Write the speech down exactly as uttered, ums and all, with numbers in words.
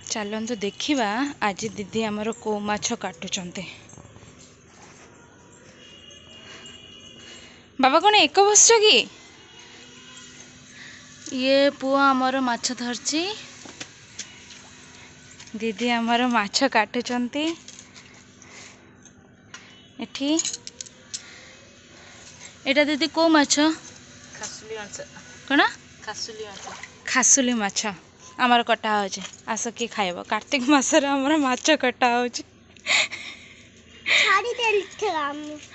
चलतु देखा आज दीदी आमर को माछ काटुचंते। बाबा कौन एक बस कि ये पुआ आमर माछ धरची दीदी आमर माछ काटुचंती एठी एटा दीदी को माछ खासुली माछ कौन खासुली माछ खासुली माछ आमर कटा हो आस कि खाइब कार्तिक मासर आमर माछ कटा हो।